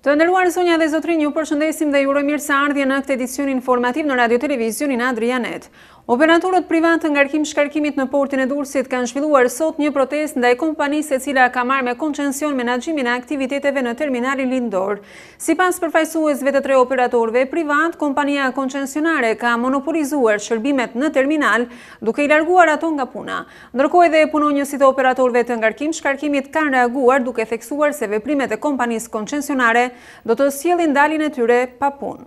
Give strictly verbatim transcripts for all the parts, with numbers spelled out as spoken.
Të nderuar zonja dhe zotrinj, ju përshëndesim dhe ju urojmë mirëseardhje në këtë edicion informativ në Radio Televizionin Adrianet. Operatorët privat të ngarkim-shkarkimit në portin e Durrësit kanë zhvilluar sot një protestë ndaj kompanisë e cila ka marrë me koncesion menaxhimin e aktiviteteve në terminalin lindor. Sipas përfaqësuesve të tre operatorëve privat, kompania koncesionare ka monopolizuar shërbimet në terminal, duke i larguar ato nga puna. Ndërkohë edhe punonjësit e operatorëve të ngarkim-shkarkimit kanë reaguar duke theksuar se veprimet e kompanisë koncesionare do të sjellin daljen e tyre pa punë.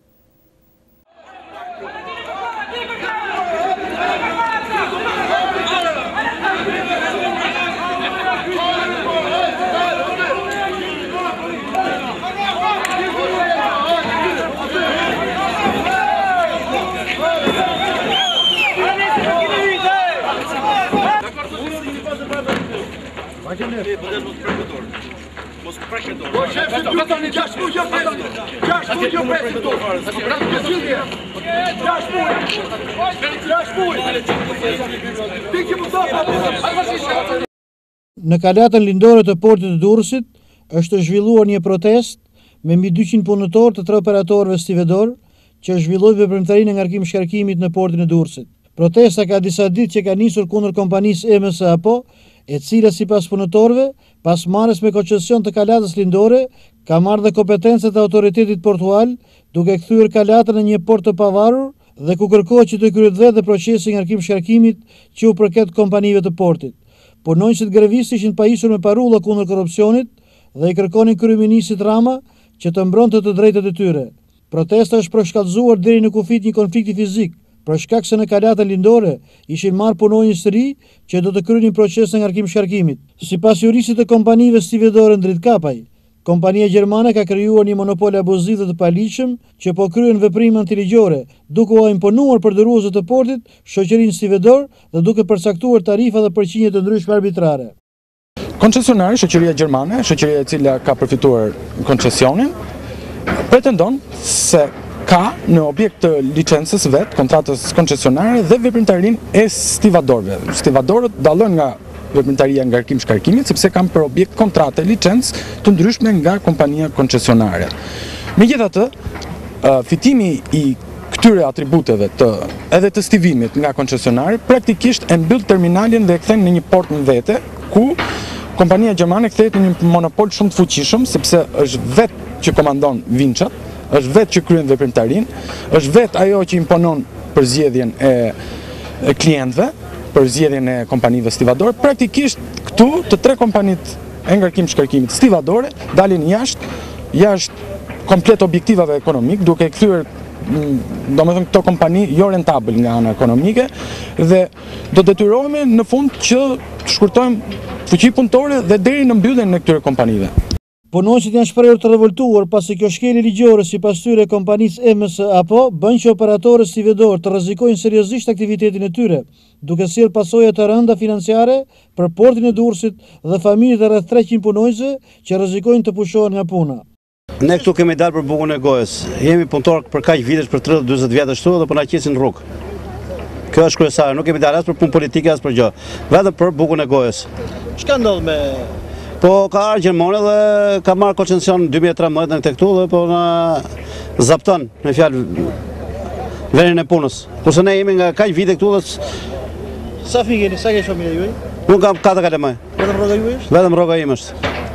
Në kalatën lindore të portit të Durrësit është zhvilluar një protestë me mbi dyqind punëtorë të tre operatorëve stivedor që zhvillojnë veprimtarinë e ngarkim-shkarkimit në portin e Durrësit. Protesta ka disa ditë që ka nisur kundër kompanisë E M S apo, e cila sipas punëtorëve, pas marrjes me koncesion të kalatës lindore, ka marrë dhe kompetencat e autoritetit portual, duke kthyer kalatën në një port të pavarur dhe ku kërkohet që të kryhet vetë procesi i ngarkim-shkarkimit që u përket kompanive të portit. Punonjësit grevistë ishin pajisur me parulla kundër korrupsionit dhe i kërkonin kryeministit Rama që të mbronte të drejtat e tyre. Protesta është përshkallëzuar deri në kufit një konflikti fizik, për shkak se në kalatën lindore ishin marrë punonjës të ri që do të kryenin proces në ngarkim-shkarkimit. Sipas juristit të kompanive stivedore ndrit kapaj, kompania gjermane ka krijuar një monopol abuziv dhe të paligjshëm që po kryen veprime antiligjore, duke u imponuar përdorësve të portit shoqërinë stivedor dhe duke përcaktuar tarifa dhe përqindje të ndryshme arbitrare. Koncesionari, shoqëria gjermane, shoqëria e cila ka përfituar koncesionin, pretendon se ka në objekt të licencës vet, kontratës koncesionare dhe veprimtarinë e stivadorëve. Stivadorët dallojnë nga veprimtaria ngarkim-shkarkimit sepse kanë për objekt kontratë licencë të ndryshme nga kompania koncesionare. Megjithatë, fitimi i këtyre atributeve të edhe të stivimit nga koncesionari praktikisht e mbyll terminalin dhe e kthen në një port në vete, ku kompania gjermane kthehet në një monopol shumë të fuqishëm sepse është vetë që komandon vinçat, është vetë që kryen veprimtarinë, është vetë ajo që imponon përzgjedhjen e, e klientëve, përzgjedhjen e kompanive stivadore. Praktikisht këtu të tre kompanitë e ngarkim-shkarkimit stivadore dalin jashtë, jashtë komplet objektivave ekonomik, duke kthyer domethënë këto kompani jo rentabël nga ana ekonomike dhe do detyrohemi në fund që të shkurtojmë fuqi punëtore dhe deri në mbylljen e këtyre kompanive. Punonjësit janë shprehur të revoltuar pasi kjo shkelje ligjore sipas tyre e kompanisë E M S apo bën që operatorët stivedor të rrezikojnë seriozisht aktivitetin e tyre, duke sjellë pasoja të rënda financiare për portin e Durrësit dhe familjet e rreth treqind punonjësve që rrezikojnë të pushohen nga puna. Ne këtu kemi dalë për bukën e gojës. Jemi punëtor për kaq vitesh, për tridhjetë dyzet vjet ashtu dhe po na qesin rrugë. Kjo është kryesare, nuk kemi dalë as për punë politike as për gjë, vetëm për bukën e gojës. Çka ndodh me Po ka ardhur gjermane dhe ka marrë koncesion dy mijë e trembëdhjetë në këtu dhe po na zapton me fjalë vendin e punës. Kurse ne jemi nga kaq vite këtu dhe sa fëmijë keni, sa ke familja juaj? Unë kam katër kalamaj. Vetëm rroga juaj është? Vetëm rroga ime është.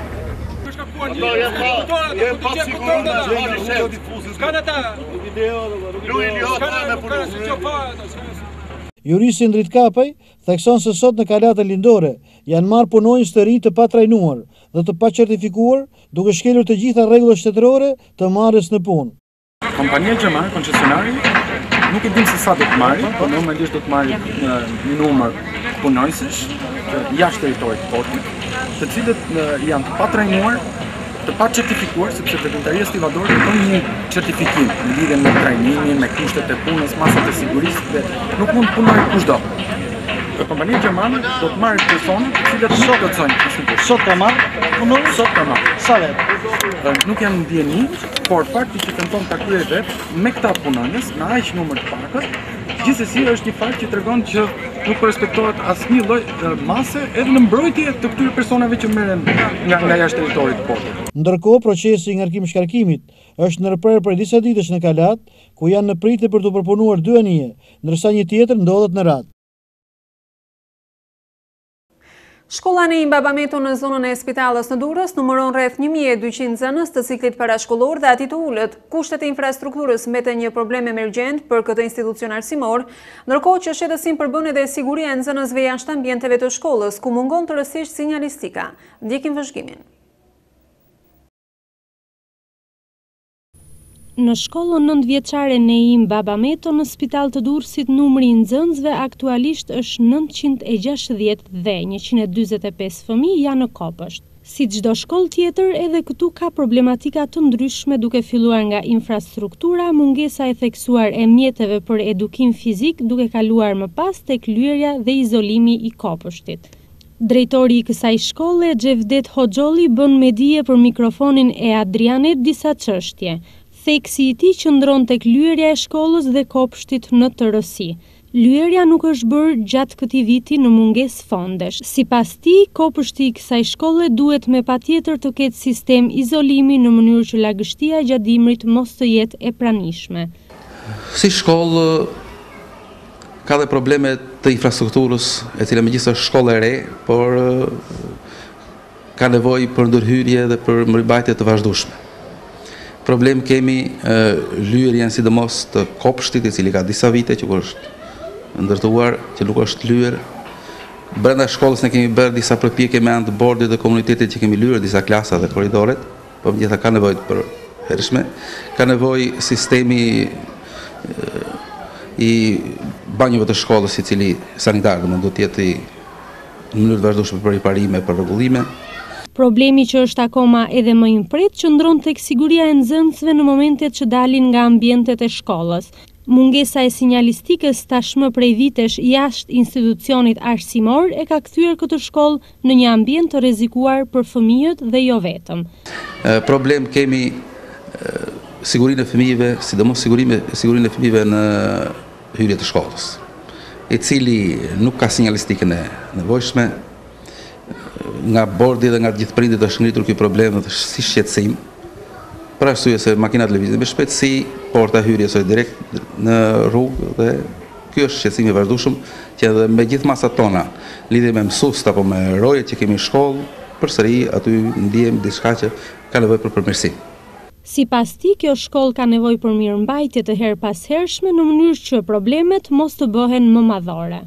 Juristi ndrit kapaj thekson se sot në kalatën lindore janë marrë punonjës të rinj të patrajnuar dhe të pacertifikuar, duke shkelur të gjitha rregullat shtetërore të marrjes në punë. Kompania gjermane koncesionari nuk e dim se sa do të marrë, por normalisht do të marrë një numër punonjësh që jashtë territorit të portit, të cilët janë të patrajnuar, të pa certifikuar, sepse veprimtaria stivadore bën një certifikim në lidhje me trajnimin, me kushtet e punës, masat e sigurisë dhe nuk mund të punojë kushdo. Kompania gjermane do të marrë persona të cilët nuk plotësojnë kështu. Sot ka marrë punonjës? Sot ka marrë. Sa vetë? Nuk janë ndjeni, por fakti që tenton ta kryejë vetë me këta punonjës, në aq numër të pakët, gjithsesi është një fakt që tregon që nuk respektohet asnjë lloj mase edhe në mbrojtje të këtyre personave që merren nga nga jashtë territorit të portit. Ndërkohë, procesi i ngarkim-shkarkimit është ndërprer për disa ditësh në Kalat, ku janë në pritje për të përpunuar dy anije, ndërsa një tjetër ndodhet në Radh. Shkolla Nejim Babameto në zonën e Spitalës në Durrës numëron rreth një mijë e dyqind nxënës të ciklit parashkollor dhe ati të ulët. Kushtet e infrastrukturës mbeten një problem emergjent për këtë institucion arsimor, ndërkohë që shqetësim përbën edhe siguria e nxënësve jashtë ambienteve të shkollës, ku mungon tërësisht sinjalistika. Ndjekim vëzhgimin. Në shkollën nëntëvjeçare Nejim Babameto në Spital të Durrësit numri i nxënësve aktualisht është nëntëqind e gjashtëdhjetë dhe njëqind e dyzet e pesë fëmijë janë në kopësht. Si çdo shkollë tjetër, edhe këtu ka problematika të ndryshme duke filluar nga infrastruktura, mungesa e theksuar e mjeteve për edukim fizik, duke kaluar më pas tek lyerja dhe izolimi i kopështit. Drejtori i kësaj shkolle, Xhevdet Hoxholli, bën me dije për mikrofonin e Adrianet disa çështje. Theksi i tij qëndron tek lyerja e shkollës dhe kopshtit në tërësi. Lyerja nuk është bërë gjatë këtij viti në mungesë fondesh. Sipas tij, kopshti i kësaj shkolle duhet me patjetër të ketë sistem izolimi në mënyrë që lagështia gjatë dimrit mos të jetë e pranishme. Si shkollë ka dhe probleme të infrastrukturës, e cila megjithëse është shkollë e re, por ka nevojë për ndërhyrje dhe për mbajtje të vazhdueshme. Problem kemi lyerjen sidomos të kopshtit, i cili ka disa vite që është ndërtuar, që nuk është lyer. Brenda shkollës ne kemi bërë disa përpjekje me anë të bordit dhe komunitetit që kemi lyer disa klasa dhe korridoret, por megjithatë ka nevojë për hershme, ka nevojë sistemi i banjëve të shkollës, i cili sanitar, domethënë do të jetë në mënyrë të vazhdueshme për riparime, për rregullime. Problemi që është akoma edhe më i mpret qëndron tek siguria e nxënësve në momentet që dalin nga ambientet e shkollës. Mungesa e sinjalistikës tashmë prej vitesh jashtë institucionit arsimor e ka kthyer këtë shkollë në një ambient të rrezikuar për fëmijët dhe jo vetëm. Problem kemi sigurinë e fëmijëve, sidomos sigurinë sigurinë e fëmijëve në hyrje të shkollës, i cili nuk ka sinjalistikën e nevojshme. Nga bordi dhe nga gjithë prindit është ngritur ky problem dhe si shqetësim, për arsye se makinat lëvizin me shpejtësi, porta hyrjes është direkt në rrugë dhe ky është shqetësim i vazhdueshëm që edhe me gjithë masat tona, lidhje me mësuest apo me rojet që kemi në shkollë, përsëri aty ndihem diçka që ka nevojë për përmirësim. Sipas tij, kjo shkollë ka nevojë për mirëmbajtje të her pas hershme në mënyrë që problemet mos të bëhen më madhore.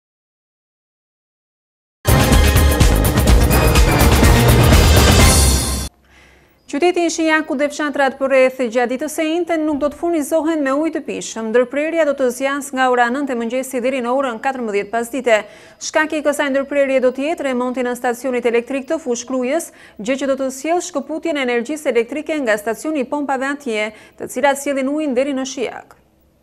Qyteti i Shijakut dhe fshatrat përreth gjatë ditës së njëjtën nuk do të furnizohen me ujë të pishëm. Ndërprerja do të zjas nga ora nëntë e mëngjesit deri në orën katërmbëdhjetë pasdite. Shkaki i kësaj ndërprerje do të jetë remonti në stacionit elektrik të Fushkrujës, gjë që do të sjellë shkëputjen e energjisë elektrike nga stacioni i pompave atje, të cilat sjellin ujin deri në Shijak.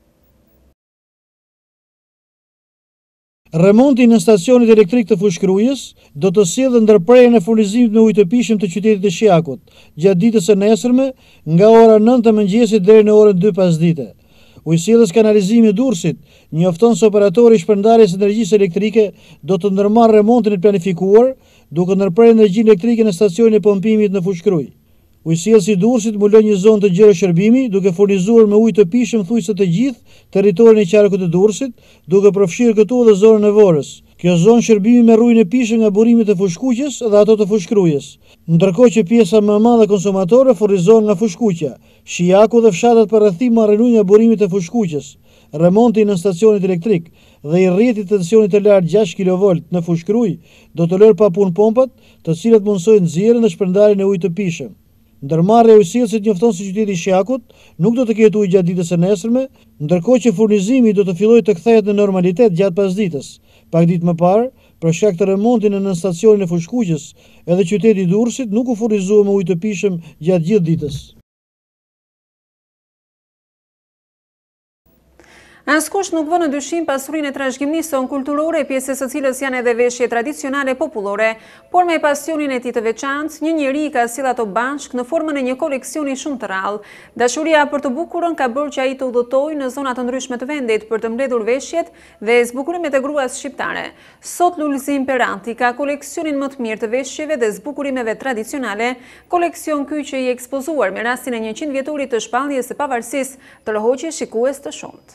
Remonti në stacionit elektrik të Fushkrujës do të sjellë ndërprerjen e furnizimit me ujë të pishëm të qytetit të Shijakut gjatë ditës së nesërme nga ora nëntë e mëngjesit deri në orën dy pasdite. Ujësjellës kanalizimi i Durrësit njofton se operatori i shpërndarjes së energjisë elektrike do të ndërmarrë remontin e planifikuar duke ndërprerë energjinë elektrike në stacionin e pompimit në Fushkrujë. Ujësjellësi i Durrësit mbulon një zonë të gjerë shërbimi duke furnizuar me ujë të pishëm thujse të gjithë territorin e qarkut të Durrësit, duke përfshirë këtu edhe zonën e Vorës. Kjo zonë shërbimi me ujin e pishëm nga burimet e Fushkuqës dhe ato të Fushkrujës, ndërkohë që pjesa më e madhe konsumatore furnizohet nga Fushkuqja. Shijaku dhe fshatat përrethim marrin ujë nga burimet e Fushkuqës. Remonti në stacionit elektrik dhe i rrjetit tensionit të lartë gjashtë kilovolt në Fushkrujë do të lërë pa punë pompat, të cilat mundsojnë nxjerrjen dhe shpërndarjen e ujit të pishëm. Ndërmarrja e ujësjellësit njofton se qyteti i Shijakut nuk do të ketë ujë gjatë ditës së nesërme, ndërkohë që furnizimi do të fillojë të kthehet në normalitet gjatë pasdites. Pak ditë më parë, për shkak të remontit në stacionin e Fushkuqës, edhe qyteti i Durrësit nuk u furnizua me ujë të pishëm gjatë gjithë ditës. Askush nuk vë në dyshim pasurinë e trashëgimisë son kulturore, pjesës së cilës janë edhe veshje tradicionale popullore, por me pasionin e tij të veçantë, një njeri ka sjell ato bashkë në formën e një koleksioni shumë të rrallë. Dashuria për të bukurën ka bërë që ai të udhëtojë në zona të ndryshme të vendit për të mbledhur veshjet dhe zbukurimet e gruas shqiptare. Sot Lulzim Peranti ka koleksionin më të mirë të veshjeve dhe zbukurimeve tradicionale, koleksion ky që i ekspozuar me rastin e njëqind vjetorit të shpalljes së pavarësisë, tërhoqje shikues të shumtë.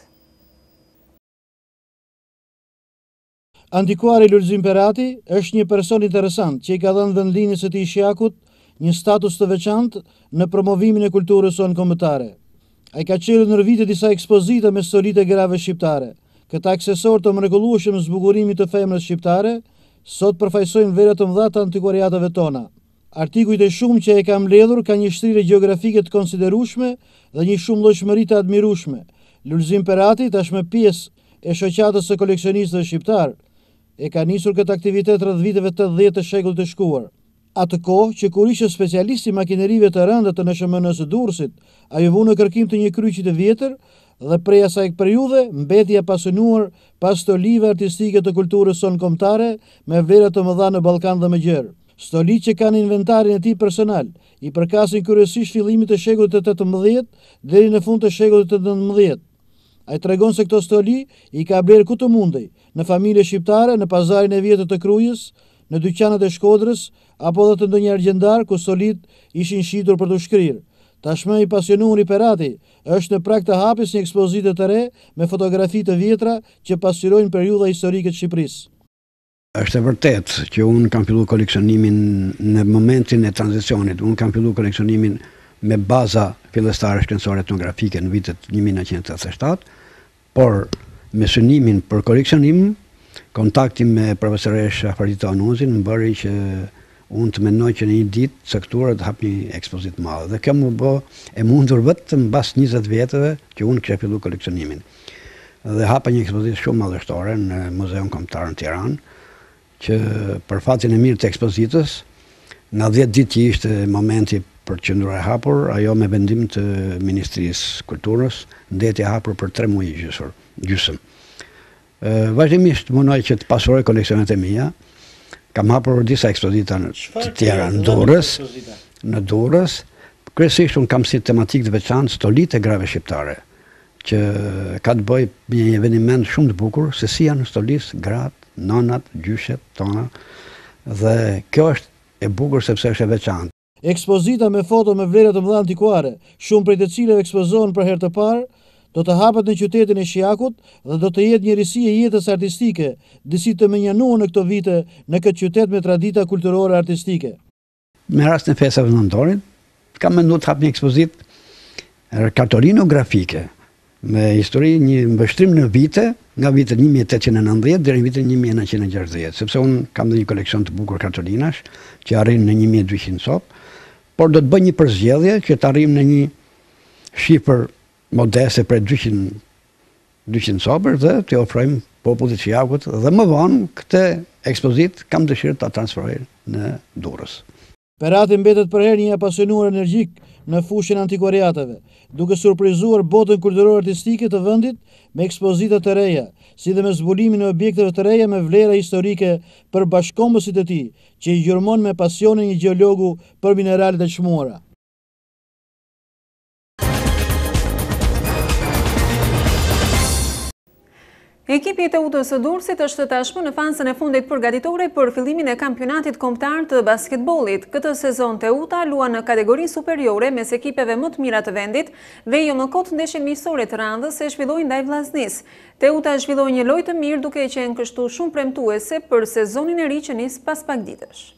Antikuari Lulzim Perati është një person interesant që i ka dhënë vendlinjës së tij Shjakut një status të veçantë në promovimin e kulturës sonë kombëtare. Ai ka qelur në vite disa ekspozita me stolitë e grave shqiptare. Këta aksesor të mrekullueshëm zbukurimit të femrës shqiptare sot përfaqësojnë vera të mëdha të antikvariateve tona. Artikujt e shumë që e ka mbledhur ka një shtrirje gjeografike të konsiderueshme dhe një shumëllojshmëri të admirueshme. Lulzim Perati, tashmë pjesë e shoqatës së koleksionistëve shqiptar, e ka nisur këtë aktivitet rreth viteve tetëdhjetë të shekullit të shkuar. Atë kohë që kur ishte specialist i makinerive të rënda të N S M N-së së Durrësit, ai u vu në kërkim të një kryqi të vjetër dhe prej asaj periudhe mbeti i apasionuar pas stolive artistike të kulturës sonë kombëtare me vlera të mëdha në Ballkan dhe më gjerë. Stolitë që kanë inventarin e tij personal i përkasin kryesisht fillimit të shekullit të tetëmbëdhjetë deri në fund të shekullit të nëntëmbëdhjetë. Ai tregon se këto stoli i ka blerë ku të mundej, në familje shqiptare, në pazarin e vjetër të Krujës, në dyqanet e Shkodrës, apo dhe të ndonjë argjendar ku stolit ishin shitur për të shkrirë. Tashmë i pasionuar i Perati është në prag të hapjes një ekspozite të re me fotografi të vjetra që pasqyrojnë periudha historike të Shqipërisë. Është e vërtet që unë kam filluar koleksionimin në momentin e tranzicionit. Unë kam filluar koleksionimin me baza fillestare shkencore etnografike në vitet një mijë nëntëqind e tetëdhjetë e shtatë, por me synimin për koleksionim, kontakti me profesoresha Farita Onuzin më bëri që unë të mendoj që në një ditë caktuar të hap një ekspozitë madhe. Dhe kjo më bë e mundur vetëm mbas njëzet vjetëve që unë kisha filluar koleksionimin. Dhe hapa një ekspozitë shumë madhështore në Muzeun Kombëtar në Tiranë, që për fatin e mirë të ekspozitës, në dhjetë ditë që ishte momenti për qendrën e hapur, ajo me vendim të Ministrisë Kulturës, ndeti e hapur për tre muaj gjysër, gjysëm. Vazhdimisht munoj që të pasuroj koleksionet e mia. Kam hapur disa ekspozita të tjera në Durrës, në Durrës. Kryesisht unë kam si tematikë të veçantë stolitë e grave shqiptare, që ka të bëjë me një eveniment shumë të bukur, se si janë stolisë gratë, nonat, gjyshet tona, dhe kjo është e bukur sepse është e veçantë. Ekspozita me foto me vlera të mëdha antikuare, shumë prej të cilave ekspozohen për herë të parë, do të hapet në qytetin e Shjakut dhe do të jetë një risi e jetës artistike, disi të menjanuar në këto vite në këtë qytet me tradita kulturore artistike. Me rast në festave nëntorit, kam menduar të hap një ekspozitë kartolinografike me histori, një mbështrim në vite, nga vitet një mijë e tetëqind e nëntëdhjetë deri në vitin një mijë e nëntëqind e gjashtëdhjetë, sepse unë kam dhe një koleksion të bukur kartolinash që arrin në një mijë e dyqind copë, por do të bëj një përzgjedhje që të arrim në një shifër modeste për dyqind copër dhe të ofrojmë popullit Shjakut dhe më vonë këtë ekspozitë kam dëshirë ta transferoj në Durrës. Perati mbetet për herë një apasionuar energjik në fushën antikvariateve, duke surprizuar botën kulturore artistike të vendit me ekspozita të reja, si dhe me zbulimin e objekteve të reja me vlera historike për bashkëkombësit e tij, që i gjurmon me pasionin një gjeologu për mineralet e çmuara. Ekipi i T U-s së Durrësit është tashmë në fazën e fundit përgatitore për fillimin e kampionatit kombëtar të basketbollit. Këtë sezon T U-ta luan në kategori superiore mes ekipeve më të mira të vendit dhe jo më kot ndeshjen miqësore të radhës e zhvilloi ndaj Vllaznisë. T U-ta zhvilloi një lojë të mirë duke qenë kështu shumë premtuese për sezonin e ri që nis pas pak ditësh.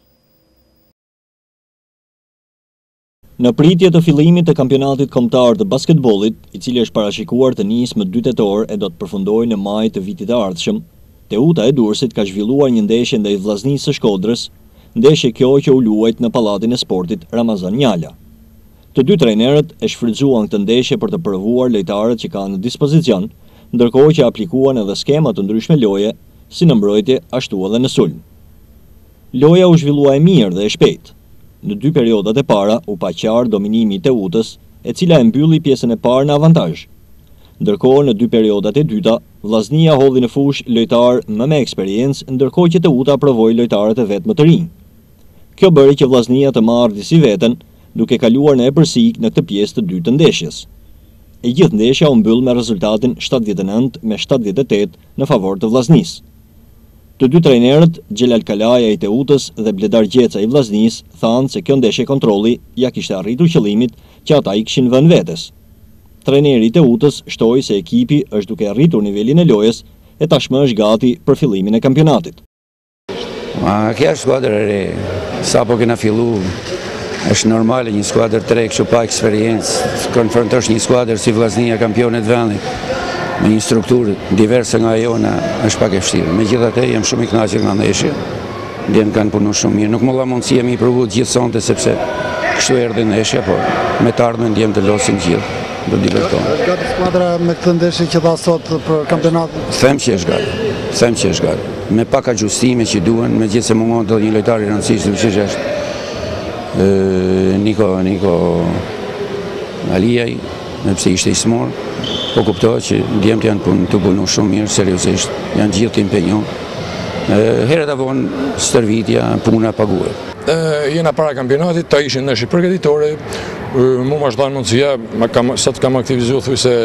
Në pritje të fillimit të kampionatit kombëtar të basketbollit, i cili është parashikuar të nisë më dy tetor e do të përfundojë në maj të vitit të ardhshëm, T U-ta e Durrësit ka zhvilluar një ndeshje ndaj Vllaznisë së Shkodrës, ndeshje kjo që u luajt në Pallatin e Sportit Ramazan Njala. Të dy trajnerët e shfrytzuan këtë ndeshje për të provuar lojtarët që kanë në dispozicion, ndërkohë që aplikuan edhe skema të ndryshme loje, si në mbrojtje ashtu edhe në sulm. Loja u zhvillua e mirë dhe e shpejtë. Në dy periodat e para u pa qartë dominimi i T U-tës, e cila e mbylli pjesën e parë në avantazh. Ndërkohë në dy periodat e dyta, vllaznia hodhi në fush lojtar më me eksperiencë, ndërkohë që Teuta provoi lojtarët e vet më të rinj. Kjo bëri që vllaznia të marrë si veten, duke kaluar në epërsik në këtë pjesë të dytë të ndeshjes. E gjithë ndeshja u mbyll me rezultatin shtatëdhjetë e nëntë me shtatëdhjetë e tetë në favor të vllaznisë. Të dy trajnerët, Xhelal Kalaja i Teutës dhe Bledar Gjeca i vllaznisë, thanë se kjo ndeshje kontrolli ja kishte arritur qëllimit që ata i kishin vënë vetes. Trajneri i Teutës shtoi se ekipi është duke arritur nivelin e lojës e tashmë është gati për fillimin e kampionatit. Ma, kjo është skuadër e re, sa po kena fillu, është normale një skuadër të re, kështu pa eksperiencë, konfrontosh një skuadër si vllaznia kampionet vendit, me një strukturë diverse nga jona, është pak e vështirë. Megjithatë, jam shumë i kënaqur nga ndeshja, ndjem kanë punu shumë mirë. Nuk më dha mundësia mi provu gjithë sonte sepse kështu erdhi ndeshja, por me të ardhmen ndjem të losim gjithë. Do divertohen. Është gati skuadra me këtë ndeshje që dha sot për kampionatin? Them që është gati. Them që është gati. Me pak ajustime që duhen, megjithëse mungon të një lojtar i rëndësishëm që është Niko Niko Aliaj, nëpse ishte i smur, po kuptohet që djemtë janë punë të punu shumë mirë, seriozisht, janë gjithë të impenjon. Herët avonë stërvitja, puna paguhet. Jena para kampionatit, ta ishin ndeshje përgatitore, mu ma është dhanë mundësia, sa të kam aktivizu thuj se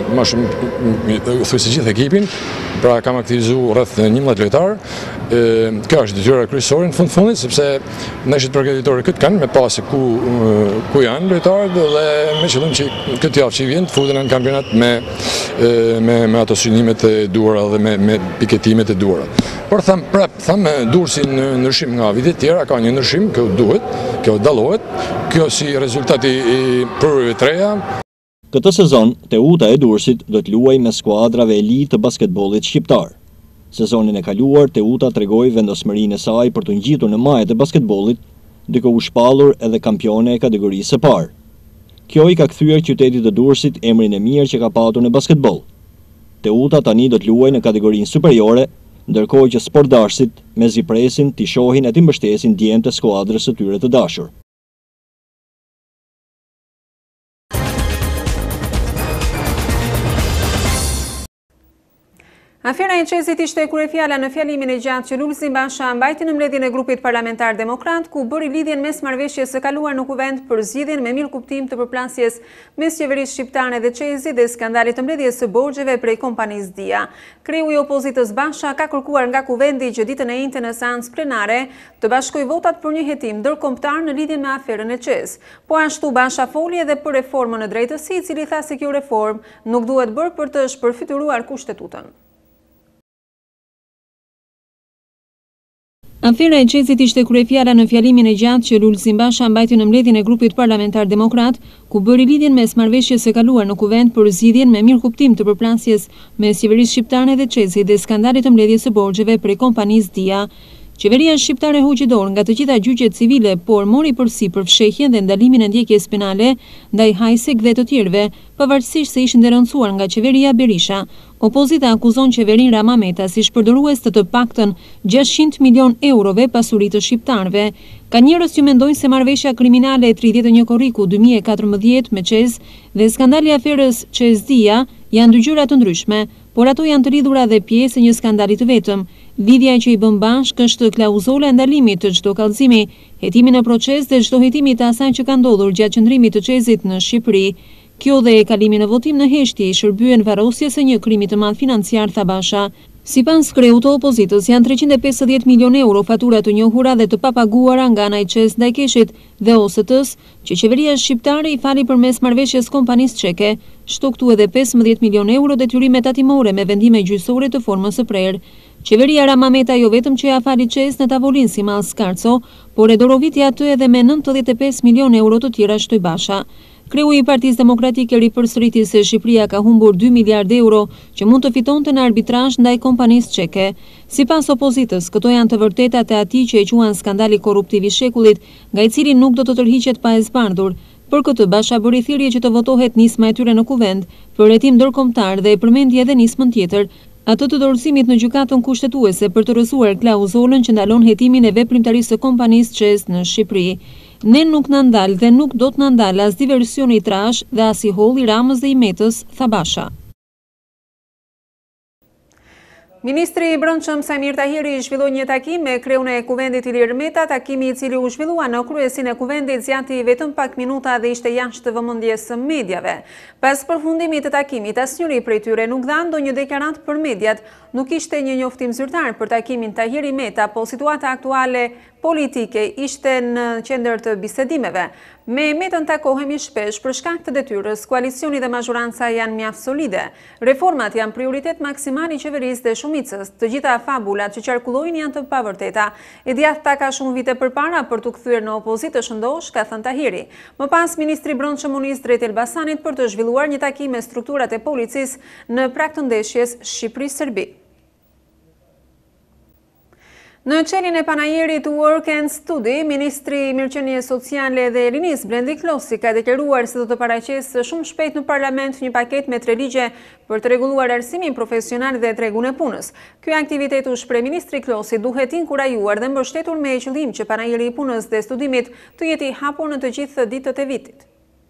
thuj se gjithë ekipin, pra kam aktivizu rreth njëmbëdhjetë lojtarë. Kjo është detyra kryesore në fund fundit, sepse ndeshjet përgatitore këtë kanë me pasi ku ku janë lojtarët dhe me qëllim që këtë javë që i vjen të futen në kampionat me me me ato synimet e duara dhe me me piketimet e duara. Por tham prap, tham Durrësi në ndryshim nga vitet tjera ka një ndryshim, kjo duhet, kjo dallohet, kjo si rezultati i provave të reja. Këtë sezon, Teuta e Durrësit do të luajë me skuadrave elitë të basketbollit shqiptar. Sezonin e kaluar, Teuta tregoi vendosmërinë e saj për të ngjitur në majat e basketbollit, duke u shpallur edhe kampione e kategorisë së parë. Kjo i ka kthyer qytetit të Durrësit emrin e mirë që ka patur në basketboll. Teuta tani do të luajë në kategorinë superiore, ndërkohë që sportdarësit mezi presin t'i shohin e t'i mbështesin djemtë e skuadrës së tyre të dashur. Afera e Qezit ishte kryefjala në fjalimin e gjatë që Lulzim Basha mbajti në mbledhjen e grupit parlamentar demokrat, ku bëri lidhjen mes marrëveshjes së kaluar në kuvend për zgjidhjen me mirë kuptim të përplasjes mes qeverisë shqiptare dhe Qezit dhe skandalit të mbledhjes së borxheve prej kompanisë Dia. Kreu i opozitës Basha ka kërkuar nga kuvendi që ditën e njëjtën në seancë plenare të bashkojë votat për një hetim ndërkombëtar në lidhje me aferën e Qez. Po ashtu Basha foli edhe për reformën në drejtësi, i cili tha se kjo reformë nuk duhet bërë për të shpërfituar kushtetutën. Afera e Qezit ishte kryefjala në fjalimin e gjatë që Lulzim Basha mbajti në mbledhjen e grupit parlamentar demokrat, ku bëri lidhjen mes marrëveshjes së kaluar në kuvend për zgjidhjen me mirë kuptim të përplasjes mes qeverisë shqiptare dhe Qezit dhe skandalit të mbledhjes së borxheve prej kompanisë Dia. Qeveria shqiptare hoqi dorë nga të gjitha gjyqet civile, por mori përsipër fshehjen dhe ndalimin e ndjekjes penale ndaj Hajsek dhe të tjerëve, pavarësisht se ishin denoncuar nga qeveria Berisha. Opozita akuzon qeverinë Ramameta si shpërdorues të të paktën gjashtëqind milion eurove pasuri të shqiptarëve. Ka njerëz që mendojnë se marrëveshja kriminale e tridhjetë e një korriku dy mijë e katërmbëdhjetë me Qez dhe skandali aferës Qez Dia janë dy gjëra të ndryshme, por ato janë të lidhura dhe pjesë e një skandali të vetëm. Lidhja që i bën bashkë është klauzola e ndalimit të çdo kallëzimi, hetimi në proces dhe çdo hetimi të asaj që ka ndodhur gjatë qëndrimit të Qezit në Shqipëri. Kjo dhe e kalimi në votim në heshtje i shërbyen varrosjes së një krimi të madh financiar, tha Basha. Sipas kreut të opozitës, janë treqind e pesëdhjetë milion euro fatura të njohura dhe të papaguara nga ana e Qez ndaj Keshit dhe O S T-s, që qeveria shqiptare i fali përmes marrëveshjes kompanisë çeke. Shto këtu edhe pesëmbëdhjetë milion euro detyrime tatimore me vendime gjyqësore të formës së prerë. Qeveria Ramameta jo vetëm që ja fali Qez në tavolinë si mall Skarco, por e doroviti atë edhe me nëntëdhjetë e pesë milion euro të tjera, shtoi Basha. Kreu i Partisë Demokratike ripërsëriti se Shqipëria ka humbur dy miliardë euro që mund të fitonte në arbitrazh ndaj kompanisë çeke. Sipas opozitës, këto janë të vërtetat e atij që e quan skandali korruptiv i shekullit, nga i cili nuk do të tërhiqet pa e zbardhur. Për këtë Basha bëri thirrje që të votohet nisma e tyre në kuvend për hetim ndërkombëtar dhe e përmendi edhe nismën tjetër, atë të dorëzimit në gjykatën kushtetuese për të rrëzuar klauzolën që ndalon hetimin e veprimtarisë së kompanisë Qez në Shqipëri. Ne nuk na ndal dhe nuk do të na ndal as diversioni i trash dhe as i holli i Ramës dhe i Metës, tha Basha. Ministri i Brendshëm Samir Tahiri zhvilloi një takim me kreun e Kuvendit Ilir Meta, takimi i cili u zhvillua në kryesin e Kuvendit zgjati vetëm pak minuta dhe ishte jashtë vëmendjes së mediave. Pas përfundimit të takimit, asnjëri prej tyre nuk dha ndonjë deklaratë për mediat, nuk ishte një njoftim zyrtar për takimin Tahiri Meta, po situata aktuale politike ishte në qendër të bisedimeve. Me Metën takohemi shpesh për shkak të detyrës, koalicioni dhe mazhoranca janë mjaft solide. Reformat janë prioritet maksimal i qeverisë dhe shumicës. Të gjitha fabulat që qarkullojnë janë të pavërteta. E djathta ka shumë vite përpara për të kthyer në opozitë të shëndosh, ka thënë Tahiri. Më pas, ministri i Brendshëm u nis drejt Elbasanit për të zhvilluar një takim me strukturat e policisë në prag të ndeshjes Shqipëri-Serbi. Në qelin e panajerit Work and Study, Ministri i Mirëqenies Sociale dhe Rinis Blendi Klosi ka deklaruar se do të paraqesë shumë shpejt në parlament një paketë me tre ligje për të rregulluar arsimin profesional dhe tregun e punës. Ky aktivitet, u shpreh Ministri Klosi, duhet inkurajuar dhe mbështetur me qëllim që panajeri i punës dhe studimit të jetë i hapur në të gjithë ditët e vitit.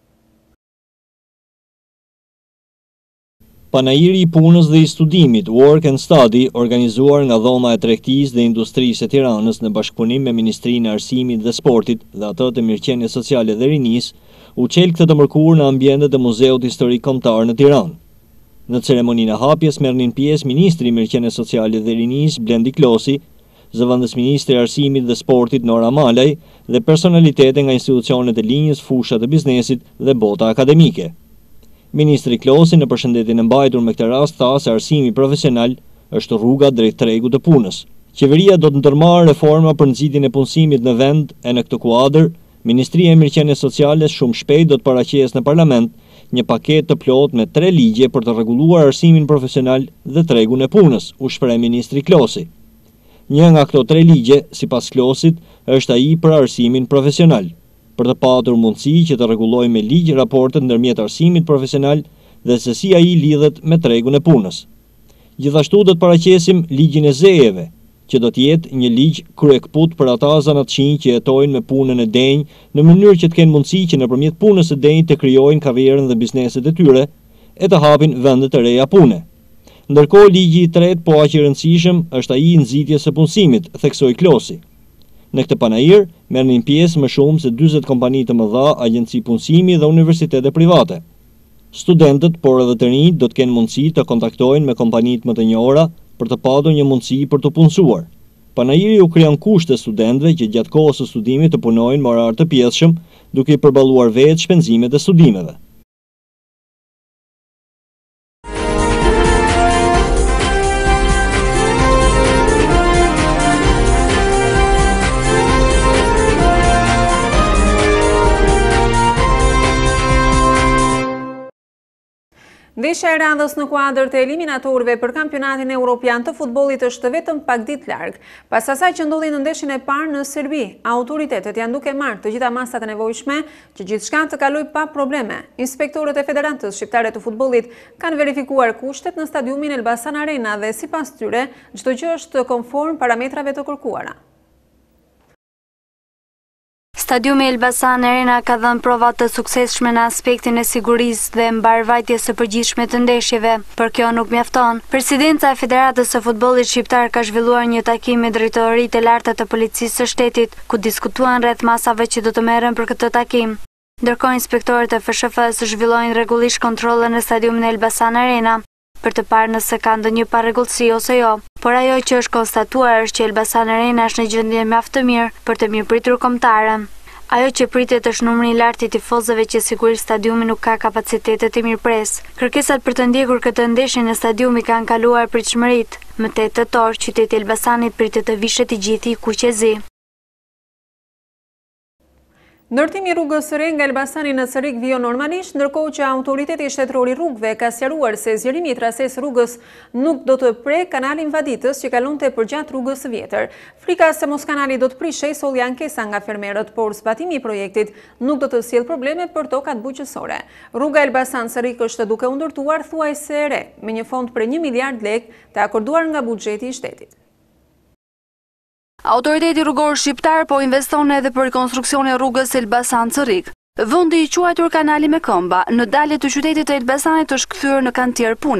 Panajiri i punës dhe i studimit, Work and Study, organizuar nga Dhoma e Tregtisë dhe Industrisë e Tiranës në bashkëpunim me Ministrinë e Arsimit dhe Sportit dhe atë të Mirëqenies Sociale dhe Rinisë, u qel këtë të mërkurë në ambientet e Muzeut Historik Kombëtar në Tiranë. Në ceremoninë e hapjes merrnin pjesë Ministri i Mirëqenies Sociale dhe Rinisë Blendi Klosi, zëvendës Ministri i Arsimit dhe Sportit Nora Malaj dhe personalitete nga institucionet e linjës, fushat e biznesit dhe bota akademike. Ministri Klosi në përshëndetjen e mbajtur me këtë rast tha se arsimi profesional është rruga drejt tregut të punës. Qeveria do të ndërmarrë reforma për nxitjen e punësimit në vend e në këtë kuadër, Ministria e Mirëqenies Sociale shumë shpejt do të paraqesë në parlament një paketë të plotë me tre ligje për të rregulluar arsimin profesional dhe tregun e punës, u shpreh Ministri Klosi. Një nga këto tre ligje, sipas Klosit, është ai për arsimin profesional, për të patur mundësi që të rregullojë me ligj raportet ndërmjet arsimit profesional dhe se si ai lidhet me tregun e punës. Gjithashtu do të paraqesim ligjin e zejeve, që do të jetë një ligj kryekput për ata zanatçinj që jetojnë me punën e denj në mënyrë që të kenë mundësi që nëpërmjet punës së denjë të krijojnë karrierën dhe bizneset e tyre e të hapin vende të reja pune. Ndërkohë ligji i tretë, po aq i rëndësishëm, është ai i nxitjes së punësimit, theksoi Klosi. Në këtë panajir, merrnin pjesë më shumë se dyzet kompani të mëdha, agjenci punësimi dhe universitete private. Studentët, por edhe të rinjt, do të kenë mundësi të kontaktojnë me kompanitë më të njohura për të patur një mundësi për të punësuar. Panajiri u krijon kushte studentëve që gjatë kohës së studimit të punojnë me orar të pjesshëm, duke i përballuar vetë shpenzimet e studimeve. Ndeshja e radhës në kuadër të eliminatorëve për kampionatin evropian të futbollit është vetëm pak ditë larg. Pas asaj që ndodhi në ndeshjen e parë në Serbi, autoritetet janë duke marrë të gjitha masat e nevojshme që gjithçka të kalojë pa probleme. Inspektorët e Federatës Shqiptare të Futbollit kanë verifikuar kushtet në stadiumin Elbasan Arena dhe sipas tyre çdo gjë është konform parametrave të kërkuara. Stadiumi Elbasan Arena ka dhënë prova të suksesshme në aspektin e sigurisë dhe mbarvajtjes së përgjithshme të ndeshjeve. Por kjo nuk mjafton. Presidenca e Federatës së Futbollit Shqiptar ka zhvilluar një takim me drejtoritë e larta të policisë së shtetit, ku diskutuan rreth masave që do të merren për këtë takim. Ndërkohë, inspektorët e F S F-s zhvillojnë rregullisht kontrolle në stadiumin Elbasan Arena për të parë nëse ka ndonjë parregullsi ose jo. Por ajo që është konstatuar është që Elbasan Arena është në gjendje mjaft të mirë për të mirëpritur kombëtarën. Ajo që pritet është numri i lartë i tifozëve që sigurisht stadiumi nuk ka kapacitete të mirëpres. Kërkesat për të ndjekur këtë ndeshje në stadiumi kanë kaluar pritshmëritë. Më tetë tetor, qyteti i Elbasanit pritet të vishet i gjithë i kuqezi. Ndërtimi i rrugës së re nga Elbasani në Cerik vijon normalisht, ndërkohë që autoriteti shtetëror i rrugëve ka sqaruar se zgjerimi i trasesë rrugës nuk do të prek kanalin Vaditës që kalonte përgjatë rrugës së vjetër. Frika se mos kanali do të prishej solli ankesa nga fermerët, por zbatimi i projektit nuk do të sjellë probleme për tokat bujqësore. Rruga Elbasan-Cerik është duke u ndërtuar thuajse e re, me një fond për një miliard lekë të akorduar nga buxheti i shtetit. Autoriteti rrugor shqiptar po investon edhe për konstruksionin e rrugës Elbasan-Cerik. Vendi i quajtur kanali me këmba në dalje të qytetit të Elbasanit është kthyer në kantier pune.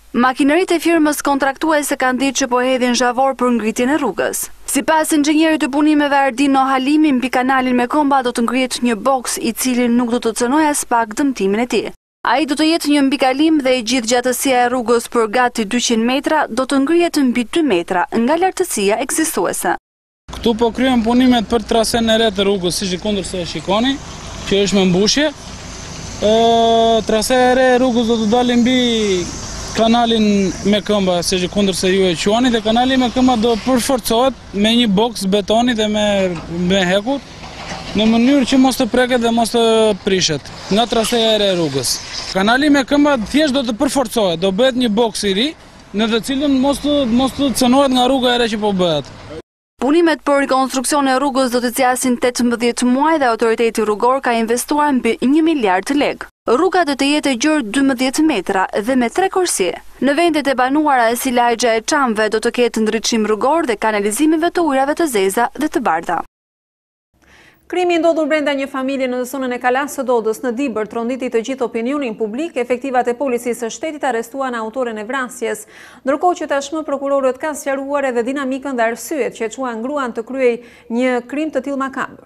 Makineritë e firmës kontraktuese kanë ditë që po hedhin zhavor për ngritjen e rrugës. Sipas inxhinierit të punimeve Ardino Halimi, mbi kanalin me komba do të ngrihet një boks i cili nuk do të cënojë as pak dëmtimin e tij. Ai do të jetë një mbikalim dhe e gjithë gjatësia e rrugës për gati dyqind metra do të ngrihet mbi dy metra nga lartësia ekzistuese. Këtu po kryhen punimet për trasen e re të rrugës, siç i kundër se e shikoni, që është me mbushje. Trasea e re e rrugës do të dalë mbi kanalin me këmba, siç i kundër se ju e quani, dhe kanali me këmba do përforcohet me një boks betoni dhe me, me heku, në mënyrë që mos të preket dhe mos të prishet nga trasea e re e rrugës. Kanali me këmba thjesht do të përforcohet, do bëhet një boks i ri, në të cilën mos të, mos të cënohet nga rruga e re që po bëhet. Punimet për rekonstruksion e rrugës do të zgjasin tetëmbëdhjetë muaj dhe autoriteti rrugor ka investuar mbi një miliard lekë. Rruga do të jetë e gjerë dymbëdhjetë metra dhe me tre korsi. Në vendet e banuara si lagja e çamve do të ketë ndriçim rrugor dhe kanalizimeve të ujrave të zeza dhe të bardha. Krimi ndodhur brenda një familje në zonën e Kalas së Dodës në Dibër tronditi të gjithë opinionin publik. Efektivat e policisë së shtetit arrestuan autoren e vrasjes, ndërkohë që tashmë prokurorët kanë sqaruar edhe dinamikën dhe arsyet që çuan gruan të kryej një krim të tillë makabër.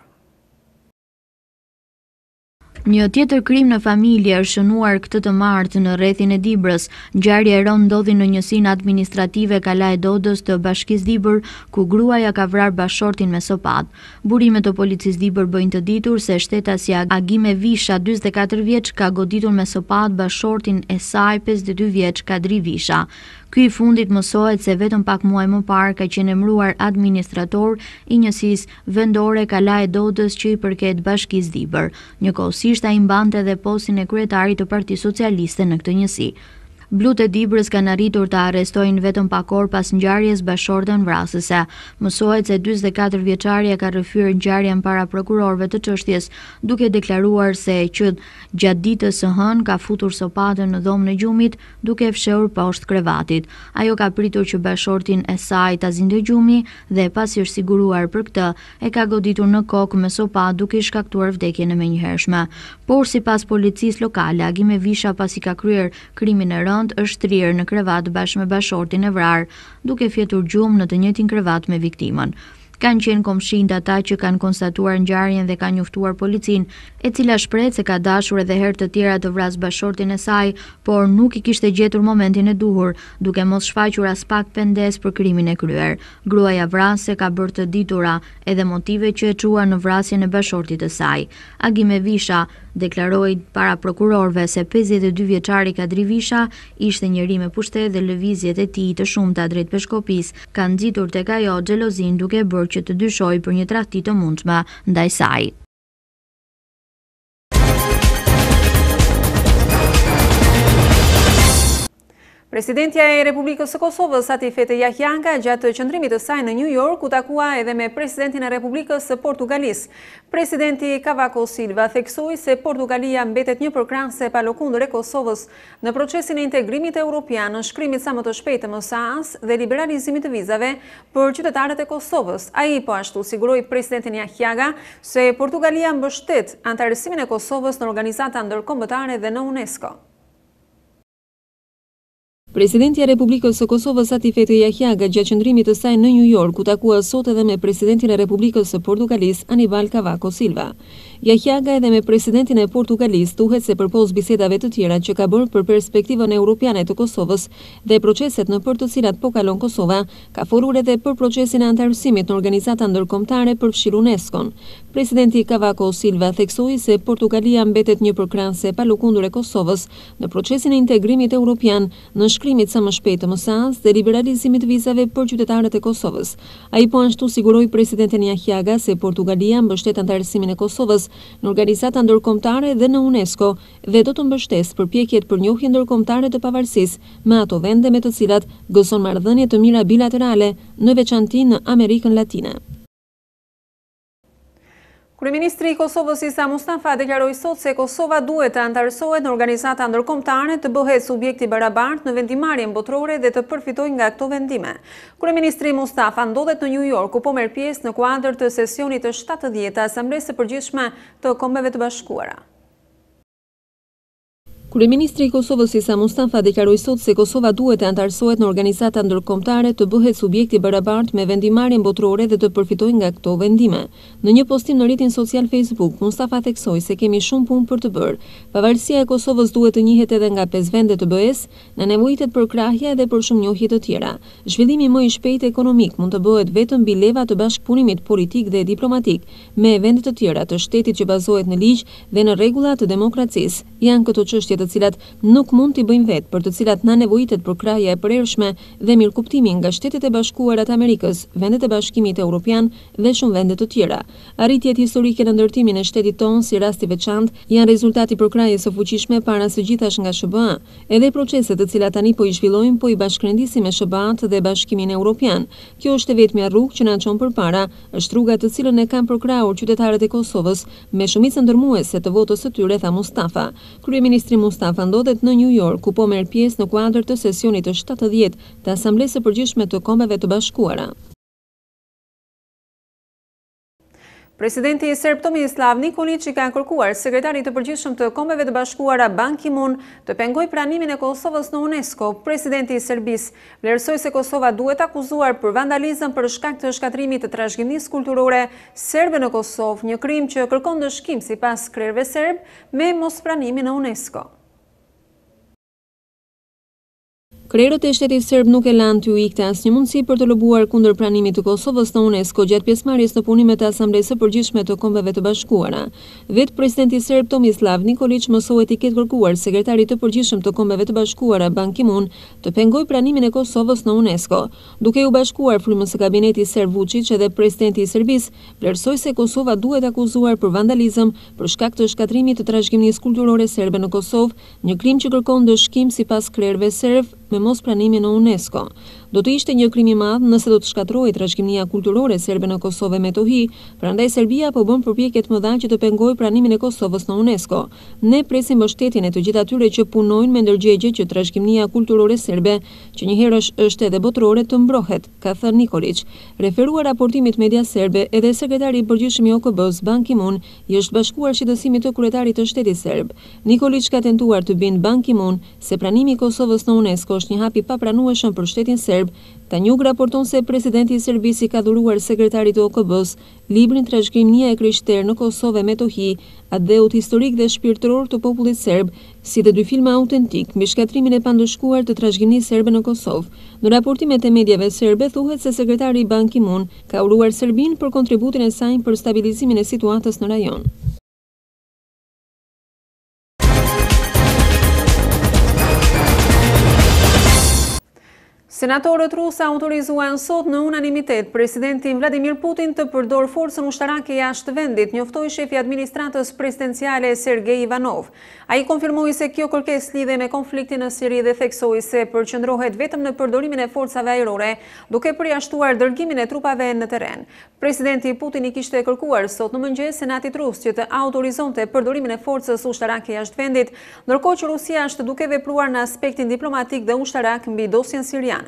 Një tjetër krim në familje është shënuar këtë të martë në rrethin e Dibrës. Ngjarja e rëndë ndodhi në njësinë administrative Kala e Dodës të Bashkisë Dibër, ku gruaja ka vrarë bashortin me sopat. Burimet e policisë Dibër bëjnë të ditur se shtetësia Lajmeve Visha, dyzet e katër vjeç, ka goditur me sopat bashortin e saj, pesëdhjetë e dy vjeç, Kadri Visha. Ky i fundit mësohet se vetëm pak muaj më parë ka qenë emëruar administrator i njësisë vendore Kala e Dodës që i përket Bashkisë Dibër. Njëkohësisht ai mbante edhe postin e kryetarit të Partisë Socialiste në këtë njësi. Blut e Dibrës kanë arritur të arrestojnë vetëm pak orë pas ngjarjes bashortën vrasëse. Mësohet se dyzet e katër vjeçaria ka rrëfyer ngjarjen para prokurorëve të çështjes, duke deklaruar se që gjatë ditës së hënë ka futur sopatën në dhomën e gjumit duke e fshehur poshtë krevatit. Ajo ka pritur që bashortin e saj ta zinte gjumi dhe pasi është siguruar për këtë, e ka goditur në kokë me sopatë duke i shkaktuar vdekjen e menjëhershme. Por sipas policisë lokale, Lajmeve Visha pasi ka kryer krimin e rëndë është trirë në krevat bashkë me bashortin e vrarë, duke fjetur gjumë në të njëjtin krevat me viktimën. Kanë qenë komshinjtë ata që kanë konstatuar ngjarjen dhe kanë njoftuar policinë, e cila shpreh se ka dashur edhe herë të tjera të vrasë bashortin e saj, por nuk i kishte gjetur momentin e duhur, duke mos shfaqur as pak pendes për krimin e kryer. Gruaja vrasëse ka bërë të ditura edhe motive që e çuan në vrasjen e bashortit të saj. Lajmeve Visha deklaroi para prokurorëve se pesëdhjetë e dy vjeçari Kadri Visha ishte njeri me pushtet dhe lëvizjet e tij të shumta drejt peshkopisë kanë nxitur tek ajo xhelozin duke bërë që të dyshoj për një tradhti të mundshme ndaj saj. Presidentja e Republikës së Kosovës, Ati Fete Jahjanga, gjatë qëndrimit të saj në New York, u takua edhe me presidentin e Republikës së Portugalisë. Presidenti Cavaco Silva theksoi se Portugalia mbetet një përkrahëse pa lëkundër e Kosovës në procesin e integrimit evropian, në shkrimit sa më të shpejtë të M S A-s dhe liberalizimit të vizave për qytetarët e Kosovës. Ai po ashtu siguroi presidentin Jahjanga se Portugalia mbështet antarësimin e Kosovës në organizata ndërkombëtare dhe në UNESCO. Presidenti i Republikës së Kosovës, Ati Fete Jahjanga, gjatë qëndrimit të saj në New York, u takua sot edhe me presidentin e Republikës së Portugalisë, Anibal Cavaco Silva. Jahjanga edhe me presidentin e Portugalisë thuhet se përpos bisedave të tjera që ka bërë për perspektivën europiane të Kosovës dhe proceset në për të cilat po kalon Kosova, ka folur edhe për procesin e antarësimit në organizata ndërkombëtare përfshirë UNESCO-n. Presidenti Cavaco Silva theksoi se Portugalia mbetet një përkrahëse pa lëkundur e Kosovës në procesin e integrimit europian, në shkrimit sa më shpejt të M S A-s dhe liberalizimit vizave për qytetarët e Kosovës. Ai po ashtu siguroi presidentin Jahjanga se Portugalia mbështet antarësimin e Kosovës në organizata ndërkombëtare dhe në UNESCO dhe do të mbështesë përpjekjet për njohje ndërkombëtare të pavarësisë me ato vende me të cilat gëson marrëdhënie të mira bilaterale, në veçanti në Amerikën Latine. Kryeministri i Kosovës Isa Mustafa deklaroi sot se Kosova duhet të antarësohet në organizata ndërkombëtare, të bëhet subjekt i barabartë në vendimarrjen botërore dhe të përfitojë nga këto vendime. Kryeministri Mustafa ndodhet në New York, ku po merr pjesë në kuadër të sesionit të shtatëdhjetë të Asamblesë së Përgjithshme të Kombeve të Bashkuara. Kryeministri i Kosovës Isa Mustafa deklaroi sot se Kosova duhet të antarësohet në organizata ndërkombëtare, të bëhet subjekt i barabartë me vendimarrjen botërore dhe të përfitojë nga këto vendime. Në një postim në rrjetin social Facebook, Mustafa theksoi se kemi shumë punë për të bërë. Pavarësia e Kosovës duhet të njihet edhe nga pesë vende të B E-s, në nevojitet për krahje dhe për shumë njohje të tjera. Zhvillimi më i shpejtë ekonomik mund të bëhet vetëm mbi leva të bashkëpunimit politik dhe diplomatik me vende të tjera të shtetit që bazohet në ligj dhe në rregulla të demokracisë. Janë këto çështje të cilat nuk mund t'i bëjmë vetë, për të cilat na nevojitet për krahje e përhershme dhe mirëkuptimi nga Shtetet e Bashkuara të Amerikës, vendet e Bashkimit Evropian dhe shumë vende të tjera. Arritjet historike në ndërtimin e shtetit tonë si rast i veçantë janë rezultati përkrahjes së fuqishme para së gjithash nga S B A. Edhe proceset të cilat tani po i zhvillojmë po i bashkërendisim me S B A-t dhe Bashkimin Evropian. Kjo është e vetmja rrugë që na çon përpara, është rruga të cilën e kanë përkrahur qytetarët e Kosovës me shumicën ndërmuese të votës së tyre, tha Mustafa. Kryeministri Mustafa ndodhet në New York, ku po merr pjesë në kuadër të sesionit të shtatëdhjetë të Asamblesë së Përgjithshme të Kombeve të Bashkuara. Presidenti serb Tomislav Nikolić ka kërkuar sekretarit të përgjithshëm të Kombeve të Bashkuara Ban Ki-moon të pengojë pranimin e Kosovës në UNESCO. Presidenti i Serbisë vlerësoi se Kosova duhet akuzuar për vandalizëm për shkak të shkatrimit të trashëgimisë kulturore serbe në Kosovë, një krim që kërkon dëshkim sipas krerëve serb me mospranimin në UNESCO. Krerët e shtetit serb nuk e lanë t'u ikte asnjë mundësi për të lobuar kundër pranimit të Kosovës në UNESCO gjatë pjesëmarrjes në punimet e Asamblesë së Përgjithshme të Kombeve të Bashkuara. Vetë presidenti serb Tomislav Nikolić mësoi të ketë kërkuar sekretarit të përgjithshëm të Kombeve të Bashkuara Ban Ki-moon të pengojë pranimin e Kosovës në UNESCO. Duke u bashkuar frymës së kabinetit serb Vučić edhe presidenti i Serbisë vlerësoi se Kosova duhet akuzuar për vandalizëm për shkak të shkatrimit të trashëgimisë kulturore serbe në Kosovë, një krim që kërkon dëshkim sipas krerëve serb me mos pranimin në UNESCO. Do të ishte një krim i madh nëse do të shkatërrohej trashëgimia kulturore serbe në Kosovë me tohi, prandaj Serbia po bën përpjekje të mëdha që të pengojë pranimin e Kosovës në UNESCO. Ne presim mbështetjen e të gjithë atyre që punojnë me ndërgjegje që trashëgimia kulturore serbe, që një herësh është edhe botërore, të mbrohet, ka thënë Nikolić. Referuar raportimit media serbe, edhe sekretari i përgjithshëm i O K B-s Ban Ki-moon i është bashkuar shitësimit të kryetarit të shtetit serb. Nikolić ka tentuar të bindë Ban Ki-moon se pranimi i Kosovës në UNESCO është një hap i papranueshëm për shtetin serb. Tanjug raporton se presidenti i Serbisë ka dhuruar sekretarit të O K B-s librin Trashëgimia e krishterë në Kosovë me tohi, adeut historik dhe shpirtëror të popullit serb, si dhe dy filma autentik mbi shkatrimin e pandëshkuar të trashëgimisë serbe në Kosovë. Në raportimet e mediave serbe thuhet se sekretari Ban Ki-moon ka uruar Serbinë për kontributin e saj për stabilizimin e situatës në rajon. Senatorët rusë autorizuan sot në unanimitet presidentin Vladimir Putin të përdor forcën ushtarake jashtë vendit, njoftoi shefi administratës presidenciale Sergej Ivanov. Ai konfirmoi se kjo kërkesë lidhe me konfliktin në Siri dhe theksoi se përqendrohet vetëm në përdorimin e forcave ajrore, duke përjashtuar dërgimin e trupave në terren. Presidenti Putin i kishte kërkuar sot në mëngjes Senatit rus që të autorizonte përdorimin e forcës ushtarake jashtë vendit, ndërkohë që Rusia është duke vepruar në aspektin diplomatik dhe ushtarak mbi dosjen siriane.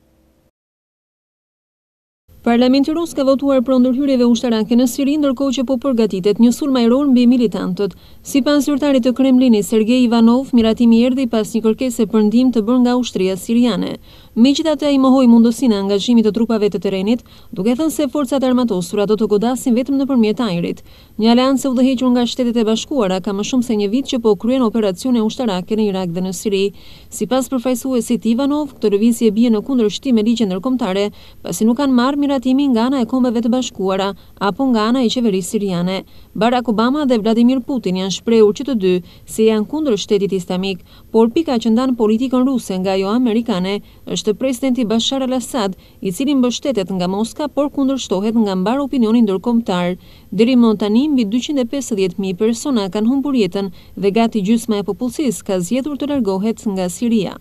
Parlamenti rus ka votuar për ndërhyrjeve ushtarake në Siri, ndërkohë që po përgatitet një sulm ajror mbi militantët. Sipas zyrtarit të Kremlinit Sergej Ivanov, miratimi erdhi pas një kërkese për ndihmë të bërë nga ushtria siriane. Megjithatë, ai mohoi mundësinë e angazhimit të trupave të terrenit, duke thënë se forcat armatosura do të godasin vetëm nëpërmjet ajrit. Një aleancë e udhëhequr nga Shtetet e Bashkuara ka më shumë se një vit që po kryen operacione ushtarake në Irak dhe në Siri. Sipas përfaqësuesit Ivanov, këtë lëvizje bie në kundërshtim me ligjen ndërkombëtare, pasi nuk kanë marrë miratimi nga ana e Kombeve të Bashkuara apo nga ana e qeverisë siriane. Barack Obama dhe Vladimir Putin janë shprehur që të dy se janë kundër shtetit islamik, por pika që ndan politikën ruse nga ajo amerikane është presidenti Bashar al-Assad, i cili mbështetet nga Moska por kundërshtohet nga mbar opinioni ndërkombëtar. Deri më tani mbi dyqind e pesëdhjetë mijë persona kanë humbur jetën dhe gati gjysma e popullsisë ka zgjedhur të largohet nga Siria.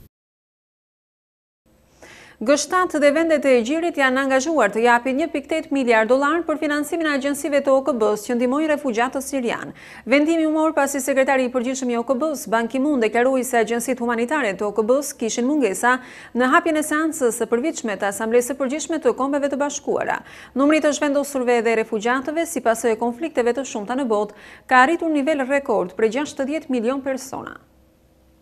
G shtatë dhe vendet e Egjirit janë angazhuar të japin një pikë tetë miliard dollar për financimin e agjensive të O K B-s që ndihmojnë refugjatët sirian. Vendimi u mor pasi sekretari i përgjithshëm i O K B-s Ban Ki-moon deklaroi se agjensitë humanitare të O K B-s kishin mungesa në hapjen e seancës së përvitshme të Asamblesë së Përgjithshme të Kombeve të Bashkuara. Numri të zhvendosurve dhe refugjatëve sipas së konflikteve të shumta në botë ka arritur nivel rekord për gjashtëdhjetë milion persona.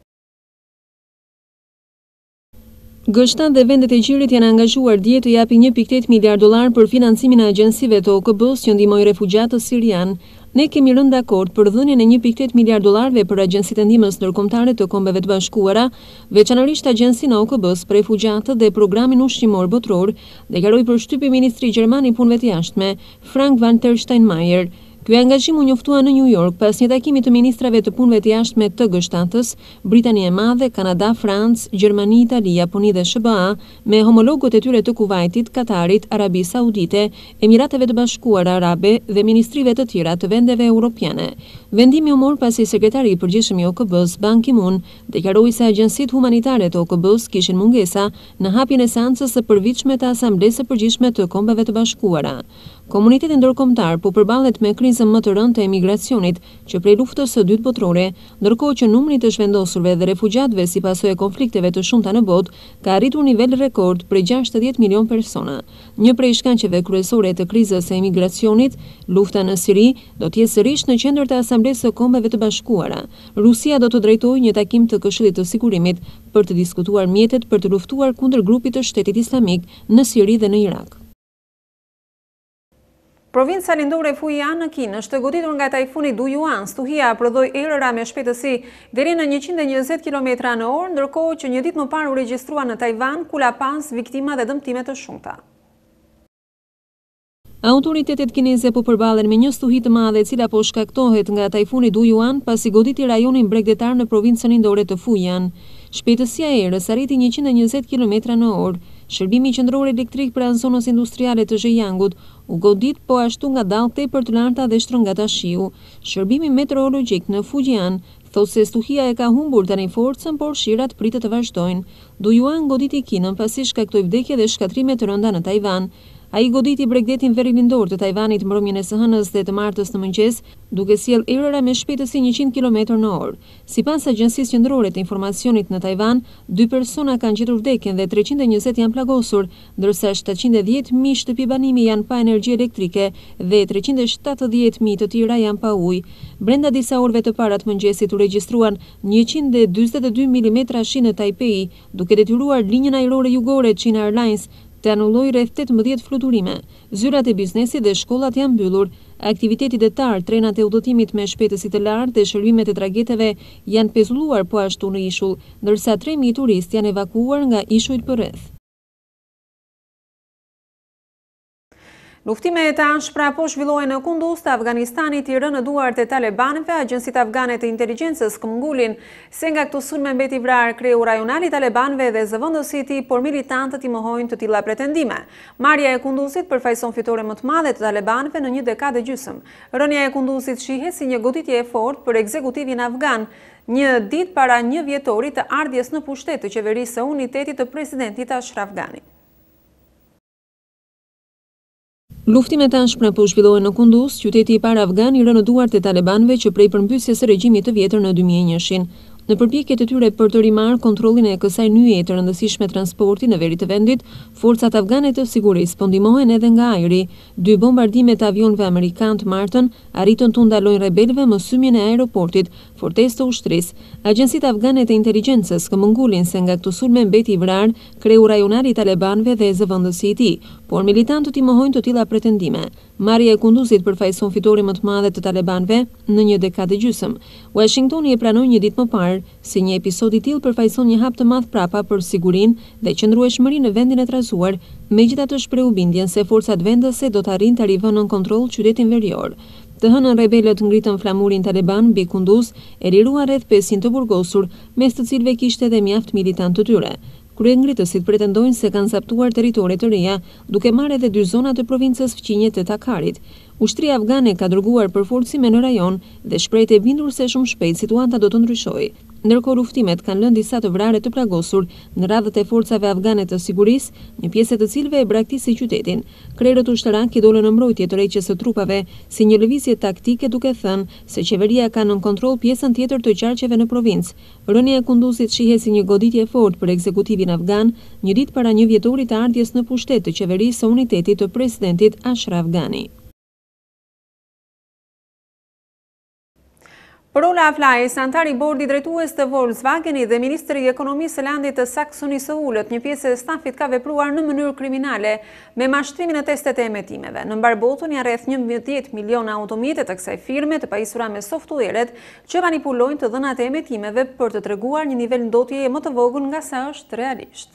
G-shtat dhe vendet e gjirit janë angazhuar dje të japi një pikë tetë miliard dollar për financimin e agjensive të O K B-s që ndihmojnë refugjatët sirian. Ne kemi rënë dakord për dhënien e një pikë tetë miliard dollarëve për agjensitë e ndihmës ndërkombëtare të Kombeve të Bashkuara, veçanërisht agjensinë e O K B-s për refugjatët dhe programin ushqimor botror, deklaroi përshtypi ministri gjerman i punëve të jashtme, Frank van der Steinmeier. Ky angazhim u njoftua në New York pas një takimi të ministrave të punëve të jashtme të G-shtatës, Britania e Madhe, Kanada, Francë, Gjermani, Itali, Japoni dhe S B A me homologët e tyre të Kuvajtit, Katarit, Arabi Saudite, Emirateve të Bashkuara Arabe dhe ministrive të tjera të vendeve europiane. Vendimi u mor pasi sekretari i përgjithshëm i O K B-s, Ban Ki-moon, deklaroi se agjencitë humanitare të O K B-s kishin mungesa në hapjen e seancës së përvitshme të Asamblesë së Përgjithshme të Kombeve të Bashkuara. Komuniteti ndërkombëtar po përballet me krizën më të rëndë të emigracionit që prej luftës së dytë botërore, ndërkohë që numri të zhvendosurve dhe refugjatëve si pasojë e konflikteve të shumta në botë ka arritur nivel rekord prej gjashtëdhjetë milion persona. Një prej shkaqeve kryesore të krizës së emigracionit, lufta në Siri, do të jetë sërish në qendër të Asamblesë së Kombeve të Bashkuara. Rusia do të drejtojë një takim të Këshillit të Sigurimit për të diskutuar mjetet për të luftuar kundër grupit të Shtetit Islamik në Siri dhe në Irak. Provinca lindore Fujian në Kinë është goditur nga tajfuni Duyuan. Stuhia prodhoi erëra me shpejtësi deri në njëqind e njëzet kilometra në orë, ndërkohë që një ditë më parë u regjistrua në Tajvan, ku la pas viktima dhe dëmtime të shumta. Autoritetet kineze po përballen me një stuhi të madhe e cila po shkaktohet nga tajfuni Duyuan pasi goditi rajonin bregdetar në provincën lindore të Fujian. Shpejtësia e erës arriti njëqind e njëzet kilometra në orë. Shërbimi qendror elektrik pranë zonës industriale të Zhejiangut u godit po ashtu nga dallë tepër të larta dhe shtrëngata shiu. Shërbimi meteorologjik në Fujian thotë se stuhia e ka humbur tani forcën, por shirat pritet të vazhdojnë. Duyuan goditi Kinën pasi shkaktoi vdekje dhe shkatrime të rënda në Tajvan. Ai goditi bregdetin verilindor të Tajvanit mbrëmjen e së hënës dhe të martës në mëngjes, duke sjell erëra me shpejtësi njëqind kilometra në orë. Sipas Agjencisë Qendrore të Informacionit në Tajvan, dy persona kanë gjetur vdekjen dhe treqind e njëzet janë plagosur, ndërsa shtatëqind e dhjetë mijë shtëpi banimi janë pa energji elektrike dhe treqind e shtatëdhjetë mijë të tjera janë pa ujë. Brenda disa orëve të para të mëngjesit u regjistruan njëqind e dyzet e dy milimetra shi në Taipei, duke detyruar linjën ajrore jugore China Airlines të anulloj rreth tetëmbëdhjetë fluturime. Zyrat e biznesit dhe shkollat janë mbyllur. Aktiviteti detar, trenat e udhëtimit me shpejtësi të lartë dhe shërbimet e tragjeteve janë pezulluar po ashtu në ishull, ndërsa tre mijë turistë janë evakuuar nga ishujt përreth. Luftime të ashpra po zhvillohen në Kunduz të Afganistanit i rënë në duart e talebanëve. Agjencitë afgane të inteligjencës këmbëngulin se nga këto sulme mbeti vrarë kreu rajonali i talebanëve dhe zëvendësit e tij, por militantët i mohojnë të tilla pretendime. Marrja e Kunduzit përfaqëson fitore më të madhe të talebanëve në një dekadë gjysmë. Rënja e Kunduzit shihet si një goditje e fortë për ekzekutivin afgan, një ditë para një vjetori të ardhjes në pushtet të qeverisë së unitetit të presidentit Ashraf Ghani. Luftimet të ashpra po zhvillohen në Kunduz, qyteti i parë afgan i rënë në duart e talebanëve që prej përmbysjes së regjimit të vjetër në dy mijë e një. Në përpjekjet e tyre për të rimarrë kontrollin e kësaj nyje të rëndësishme transporti në veri të vendit, forcat afgane të sigurisë po ndihmohen edhe nga ajri. Dy bombardime të avionëve amerikan të martën arritën të ndalojnë rebelëve mësymjen e aeroportit, fortesë të ushtrisë. Agjencitë afgane të inteligjencës këmbëngulin se nga këto sulme mbeti i vrarë kreu rajonali i talebanëve dhe zëvendësi i tij, por militantët i mohojnë të tilla pretendime. Marrja e Kunduzit përfaqëson fitore më të madhe të talebanëve në një dekadë gjysmë. Washingtoni e pranoi një ditë më parë si një episod i tillë përfaqëson një hap të madh prapa për sigurinë dhe qëndrueshmërinë në vendin e trazuar, megjithatë shprehu bindjen se forcat vendase do të arrijnë të rivënë në kontroll qytetin verior. Të hënën rebelët ngritën flamurin taleban mbi Kunduz e liruan rreth pesëqind të burgosur, mes të cilëve kishte edhe mjaft militantë të tyre. Kryengritësit pretendojnë se kanë zaptuar territore të reja, duke marrë edhe dy zona të provincës fqinje të Takarit. Ushtria afgane ka dërguar përforcime në rajon dhe shprehet e bindur se shumë shpejt situata do të ndryshojë. Ndërkohë luftimet kanë lënë disa të vrarë të plagosur në radhët e forcave afgane të sigurisë, një pjesë të cilëve e braktisi qytetin. Krerët ushtarak i dolën në mbrojtje të rreqjes së trupave si një lëvizje taktike, duke thënë se qeveria ka nën kontroll pjesën tjetër të qarqeve në provincë. Rënia e Kunduzit shihet si një goditje e fortë për ekzekutivin afgan, një ditë para një vjetori të ardhjes në pushtet të qeverisë së unitetit të presidentit Ashraf Ghani. Për Olaf Lajs, antari bordi drejtues të Volkswagenit dhe Ministri i Ekonomisë së Landit të Saksonisë së Ullët, një pjesë e stafit ka vepruar në mënyrë kriminale me mashtrimin e testet e emetimeve. Në mbar botën janë rreth njëmbëdhjetë milion automjete të kësaj firme të pajisura me software-et që manipulojnë të dhënat e emetimeve për të treguar një nivel ndotjeje më të vogël nga sa është realisht.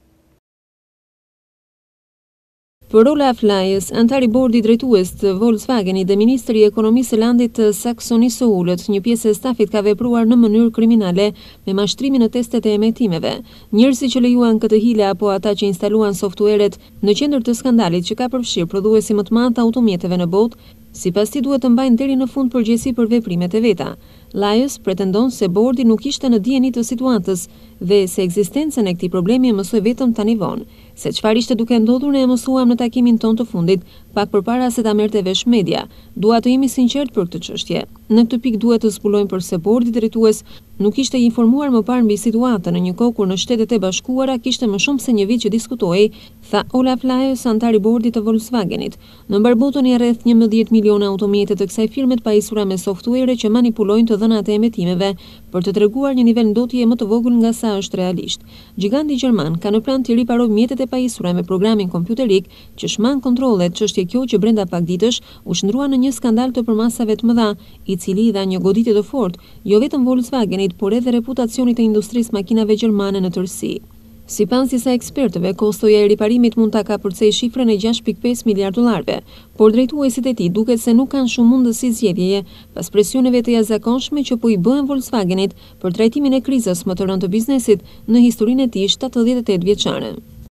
Për Olaf Lajs, antari bordi drejtues të Volkswagenit dhe Ministri i Ekonomisë së Landit të Saksonisë së Ullët, një pjesë e stafit ka vepruar në mënyrë kriminale me mashtrimin e testet e emetimeve. Njerëzit që lejuan këtë hile apo ata që instaluan software-et në qendër të skandalit që ka përfshirë prodhuesi më të madh të automjeteve në botë, sipas tij duhet të mbajnë deri në fund përgjegjësi për veprimet e veta. Lajës pretendon se bordi nuk ishte në dijeni të situatës dhe se ekzistencën e këtij problemi e mësoi vetëm tani vonë. Se çfarë ishte duke ndodhur ne e mësuam në takimin ton të fundit, pak përpara se ta merrte vesh media. Dua të jemi sinqert për këtë çështje. Në këtë pikë duhet të zbulojmë përse bordi drejtues nuk ishte informuar më parë mbi situatën në një kohë kur në Shtetet e Bashkuara kishte më shumë se një vit që diskutohej, tha Olaf Lajës, antari i bordit të Volkswagenit. Në mbar botën janë rreth njëmbëdhjetë milion automjete të kësaj firme të pajisura me software që manipulojnë të dhënat e emetimeve për të treguar një nivel ndotjeje më të vogël nga sa është realisht. Giganti gjerman ka në plan të riparojë mjetet e pajisura me programin kompjuterik që shman kontrollet, çështje kjo që brenda pak ditësh u shndrua në një skandal të përmasave të mëdha, i cili i dha një goditje të fortë jo vetëm Volkswagenit, por edhe reputacionit e industrisë makinave gjermane në tërësi. Sipas disa ekspertëve, kostoja e riparimit mund ta kapërcej shifrën e gjashtë pikë pesë miliard dollarëve, por drejtuesit e tij duket se nuk kanë shumë mundësi zgjedhjeje pas presioneve të jashtëzakonshme që po i bëhen Volkswagenit për trajtimin e krizës më të rëndë të biznesit në historinë e tij shtatëdhjetë e tetë vjeçare.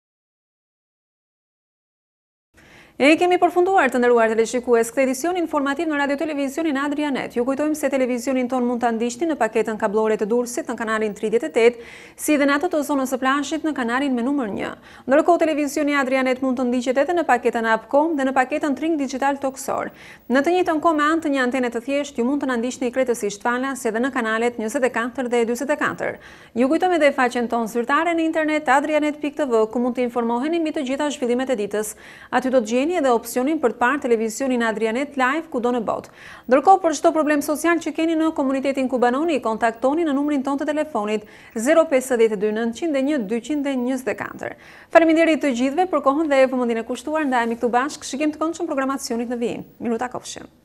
E kemi përfunduar të nderuar teleshikues këtë edicion informativ në Radio Televizionin Adrianet. Ju kujtojmë se televizionin ton mund ta ndiqni në paketën kablore të Durrësit në kanalin tridhjetë e tetë, si dhe në atë të zonës së Plashit në kanalin me numër një. Ndërkohë televizioni Adrianet mund të ndiqet edhe në paketën Upcom dhe në paketën Tring Digital Toksor. Në të njëjtën kohë me anë të një antene të thjeshtë, ju mund të na ndiqni krejtësisht falas edhe në kanalet njëzet e katër dhe dyzet e katër. Ju kujtojmë edhe faqen tonë zyrtare në internet adrianet pikë t v ku mund të informoheni mbi të gjitha zhvillimet e ditës. Aty do të gjeni edhe opsionin për të parë televizionin Adrianet live kudo në botë. Ndërkohë, për çdo problem social që keni në komunitetin kubanoni, kontaktoni në numrin ton të telefonit zero pesë dy nëntë zero një dy një katër. Faleminderit të gjithëve për kohën dhe vëmendjen e kushtuar. Ndajemi këtu bashkë, shikim të këndshëm programacionit në vijim. Minuta kofshim.